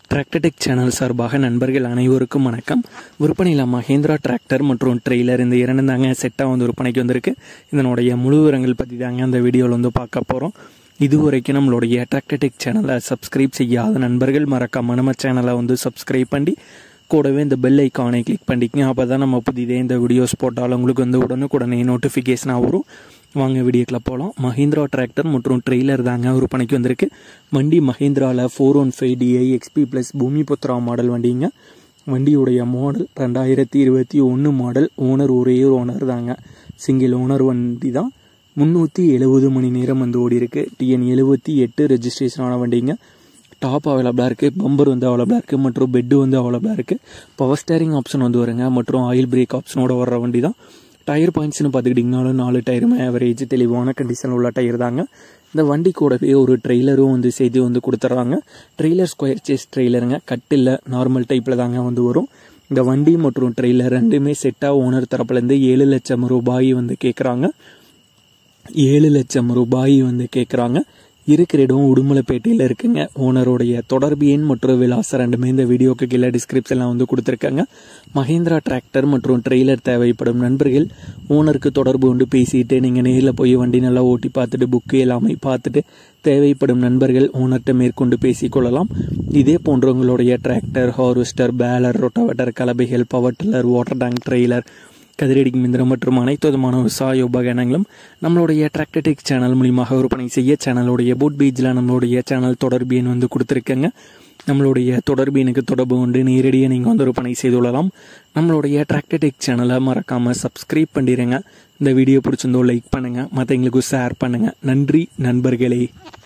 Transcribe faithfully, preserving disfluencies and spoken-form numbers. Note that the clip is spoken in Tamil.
டிராக்டர் டெக் சேனல் சார்பாக நண்பர்கள் அனைவருக்கும் வணக்கம். விற்பனையில் மஹேந்திரா டிராக்டர் மற்றும் ட்ரெய்லர் இந்த இரண்டு தாங்க செட்டாக வந்து விற்பனைக்கு வந்திருக்கு. இதனுடைய முழு விவரங்கள் பற்றி தாங்க அந்த வீடியோவில் வந்து பார்க்க போகிறோம். இதுவரைக்கும் நம்மளுடைய டிராக்டர் டெக் சேனலை சப்ஸ்கிரைப் செய்யாத நண்பர்கள் மறக்காம நம்ம சேனலை வந்து சப்ஸ்கிரைப் பண்ணி கூடவே இந்த பெல் ஐக்கானை கிளிக் பண்ணிக்கங்க. அப்போ தான் நம்ம புதிதே இந்த வீடியோஸ் போட்டாலும் உங்களுக்கு வந்து உடனுக்குடனே நோட்டிஃபிகேஷனாக வரும். வாங்க வீடியோக்கில் போகலாம். மஹேந்திரா டிராக்டர் மற்றும் ட்ரெய்லர் தாங்க விற்பனைக்கு வந்திருக்கு. வண்டி மஹேந்திராவில் four one five DI XP plus Bhoomiputra model வண்டிங்க. வண்டியுடைய மாடல் ரெண்டாயிரத்தி இருபத்தி ஒன்று மாடல். ஓனர் ஒரே ஓனர் தாங்க, சிங்கிள் ஓனர் வண்டி தான். முந்நூற்றி எழுபது மணி நேரம் வந்து ஓடி இருக்கு. டிஎன் எழுபத்தி எட்டு ரெஜிஸ்ட்ரேஷனான வண்டிங்க. டாப் அவைலபிளாக இருக்குது, பம்பர் வந்து அவைலபிளாக இருக்குது மற்றும் பெட்டு வந்து அவைலபிளாக இருக்குது. பவர் ஸ்டேரிங் ஆப்ஷன் வந்து வருங்க மற்றும் ஆயில் பிரேக் ஆப்ஷனோட வர்ற வண்டி தான். டயர் பாயிண்ட்ஸ்னு பார்த்துக்கிட்டிங்கனாலும் நாலு டயருமே ஆவரேஜ் தெளிவான கண்டிஷன் உள்ள டயர் தாங்க. இந்த வண்டி கூடவே ஒரு ட்ரெய்லரும் வந்து செய்து வந்து கொடுத்துட்றாங்க. ட்ரெய்லர் ஸ்கொயர் சேஸ் ட்ரெய்லருங்க, கட்டில் நார்மல் டைப்பில் தாங்க வந்து வரும். இந்த வண்டி மற்றும் ட்ரெய்லர் ரெண்டுமே செட்டாக ஓனர் தரப்புலேருந்து ஏழு லட்சம் ரூபாய் வந்து கேட்குறாங்க. ஏழு லட்சம் ரூபாய் வந்து கேட்குறாங்க. இருக்கிற இடம் உடுமலைப்பேட்டையில் இருக்குங்க. ஓனருடைய தொடர்பு எண் மற்றும் விலாசம் ரெண்டுமே இந்த வீடியோக்கு கீழே டிஸ்கிரிப்ஷனில் வந்து கொடுத்துருக்காங்க. மஹேந்திரா டிராக்டர் மற்றும் ட்ரெய்லர் தேவைப்படும் நண்பர்கள் ஓனருக்கு தொடர்பு கொண்டு பேசிட்டு நீங்கள் நேரில் போய் வண்டி நல்லா ஓட்டி பார்த்துட்டு புக்கு எல்லாமே பார்த்துட்டு தேவைப்படும் நண்பர்கள் ஓனர்கிட்ட மேற்கொண்டு பேசிக்கொள்ளலாம். இதே போன்ற உங்களுடைய டிராக்டர், ஹார்வெஸ்டர், பேலர், ரொட்டவேட்டர், கலபைகள், power tiller, water tank, trailer, கதிரடிக்கும் இயந்திரம் மற்றும் அனைத்து விதமான விவசாய உபகரணங்களும் நம்மளுடைய டிராக்டர் டெக் சேனல் மூலியமாக விற்பனை செய்ய சேனலுடைய போட் பேஜில் நம்மளுடைய சேனல் தொடர்பு எண் வந்து கொடுத்துருக்கேங்க. நம்மளுடைய தொடர்பு எனக்கு தொடர்பு கொண்டு நேரடியாக நீங்கள் வந்து விற்பனை செய்து கொள்ளலாம். நம்மளுடைய டிராக்டர் டெக் சேனலை மறக்காமல் சப்ஸ்கிரைப் பண்ணிடுங்க. இந்த வீடியோ பிடிச்சிருந்தோ லைக் பண்ணுங்கள், மற்றவங்களுக்கு ஷேர் பண்ணுங்கள். நன்றி நண்பர்களே.